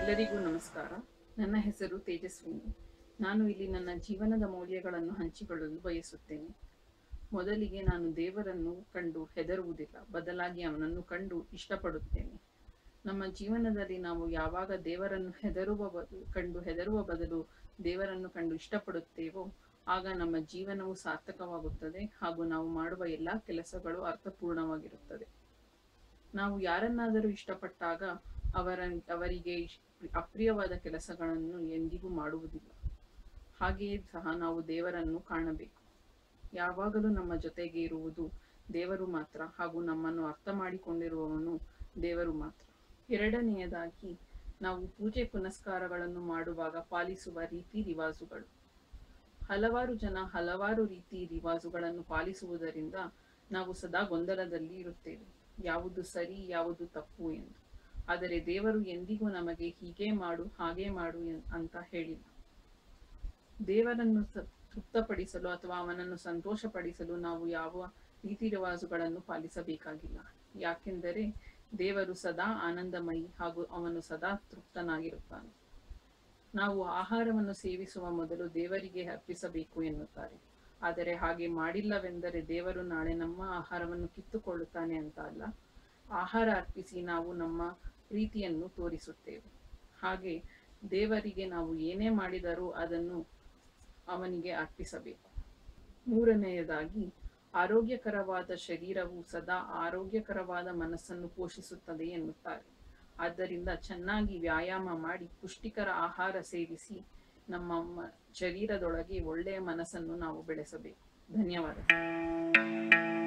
ಎಲ್ಲರಿಗೂ ನಮಸ್ಕಾರ. ನನ್ನ ಹೆಸರು ತೇಜಸ್ವಿನಿ. ನಾನು ಇಲ್ಲಿ ನನ್ನ ಜೀವನದ ಮೌಲ್ಯಗಳನ್ನು ಹಂಚಿಕೊಳ್ಳಲು ಬಯಸುತ್ತೇನೆ. ಮೊದಲಿಗೆ ನಾನು ದೇವರನ್ನು ಕಂಡು ಹೆದರುವುದಿಲ್ಲ, ಬದಲಾಗಿ ಅವನನ್ನು ಕಂಡು ಇಷ್ಟಪಡುತ್ತೇನೆ. ನಮ್ಮ ಜೀವನದಲ್ಲಿ ನಾವು ಯಾವಾಗ ದೇವರನ್ನು ಕಂಡು ಹೆದರುವ ಬದಲು ದೇವರನ್ನು ಕಂಡು ಇಷ್ಟಪಡುತ್ತೇವೋ ಆಗ ನಮ್ಮ ಜೀವನವು ಸಾರ್ಥಕವಾಗುತ್ತದೆ ಹಾಗೂ ನಾವು ಮಾಡುವ ಎಲ್ಲ ಕೆಲಸಗಳು ಅರ್ಥಪೂರ್ಣವಾಗಿರುತ್ತದೆ. ನಾವು ಯಾರನ್ನಾದರೂ ಇಷ್ಟಪಟ್ಟಾಗ ಅವರಿಗೆ ಅಪ್ರಿಯವಾದ ಕೆಲಸಗಳನ್ನು ಎಂದಿಗೂ ಮಾಡುವುದಿಲ್ಲ. ಹಾಗೆಯೇ ಸಹ ನಾವು ದೇವರನ್ನು ಕಾಣಬೇಕು. ಯಾವಾಗಲೂ ನಮ್ಮ ಜೊತೆಗೆ ಇರುವುದು ದೇವರು ಮಾತ್ರ ಹಾಗೂ ನಮ್ಮನ್ನು ಅರ್ಥ ಮಾಡಿಕೊಂಡಿರುವವನು ದೇವರು ಮಾತ್ರ. ಎರಡನೆಯದಾಗಿ, ನಾವು ಪೂಜೆ ಪುನಸ್ಕಾರಗಳನ್ನು ಮಾಡುವಾಗ ಪಾಲಿಸುವ ರೀತಿ ರಿವಾಜುಗಳು. ಹಲವಾರು ಜನ ಹಲವಾರು ರೀತಿ ರಿವಾಜುಗಳನ್ನು ಪಾಲಿಸುವುದರಿಂದ ನಾವು ಸದಾ ಗೊಂದಲದಲ್ಲಿ ಇರುತ್ತೇವೆ, ಯಾವುದು ಸರಿ ಯಾವುದು ತಪ್ಪು ಎಂದು. ಆದರೆ ದೇವರು ಎಂದಿಗೂ ನಮಗೆ ಹೀಗೆ ಮಾಡು ಹಾಗೆ ಮಾಡು ಅಂತ ಹೇಳಿಲ್ಲ. ದೇವರನ್ನು ತೃಪ್ತಪಡಿಸಲು ಅಥವಾ ಅವನನ್ನು ಸಂತೋಷಪಡಿಸಲು ನಾವು ಯಾವ ರೀತಿ ರಿವಾಜುಗಳನ್ನು ಪಾಲಿಸಬೇಕಾಗಿಲ್ಲ. ಯಾಕೆಂದರೆ ದೇವರು ಸದಾ ಆನಂದಮಯಿ ಹಾಗೂ ಅವನು ಸದಾ ತೃಪ್ತನಾಗಿರುತ್ತಾನೆ. ನಾವು ಆಹಾರವನ್ನು ಸೇವಿಸುವ ಮೊದಲು ದೇವರಿಗೆ ಅರ್ಪಿಸಬೇಕು ಎನ್ನುತ್ತಾರೆ. ಆದರೆ ಹಾಗೆ ಮಾಡಿಲ್ಲವೆಂದರೆ ದೇವರು ನಾಳೆ ನಮ್ಮ ಆಹಾರವನ್ನು ಕಿತ್ತುಕೊಳ್ಳುತ್ತಾನೆ ಅಂತ ಅಲ್ಲ. ಆಹಾರ ಅರ್ಪಿಸಿ ನಾವು ನಮ್ಮ ಪ್ರೀತಿಯನ್ನು ತೋರಿಸುತ್ತೇವೆ. ಹಾಗೆ ದೇವರಿಗೆ ನಾವು ಏನೇ ಮಾಡಿದರೂ ಅದನ್ನು ಅವನಿಗೆ ಅರ್ಪಿಸಬೇಕು. ಮೂರನೆಯದಾಗಿ, ಆರೋಗ್ಯಕರವಾದ ಶರೀರವು ಸದಾ ಆರೋಗ್ಯಕರವಾದ ಮನಸ್ಸನ್ನು ಪೋಷಿಸುತ್ತದೆ ಎನ್ನುತ್ತಾರೆ. ಆದ್ದರಿಂದ ಚೆನ್ನಾಗಿ ವ್ಯಾಯಾಮ ಮಾಡಿ ಪುಷ್ಟಿಕರ ಆಹಾರ ಸೇವಿಸಿ ನಮ್ಮ ಶರೀರದೊಳಗೆ ಒಳ್ಳೆಯ ಮನಸ್ಸನ್ನು ನಾವು ಬೆಳೆಸಬೇಕು. ಧನ್ಯವಾದ.